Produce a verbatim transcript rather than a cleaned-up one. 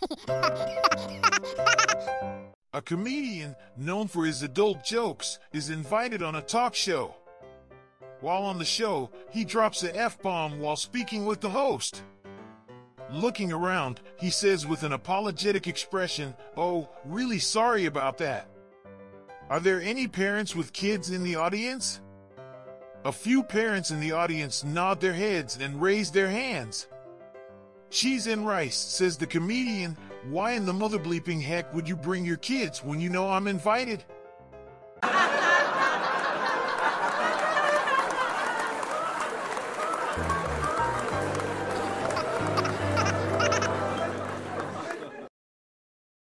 A comedian known for his adult jokes is invited on a talk show. While on the show, he drops a F-bomb while speaking with the host. Looking around, he says with an apologetic expression, "Oh, really sorry about that." Are there any parents with kids in the audience? A few parents in the audience nod their heads and raise their hands. "Cheese and rice," says the comedian. "Why in the mother bleeping heck would you bring your kids when you know I'm invited?"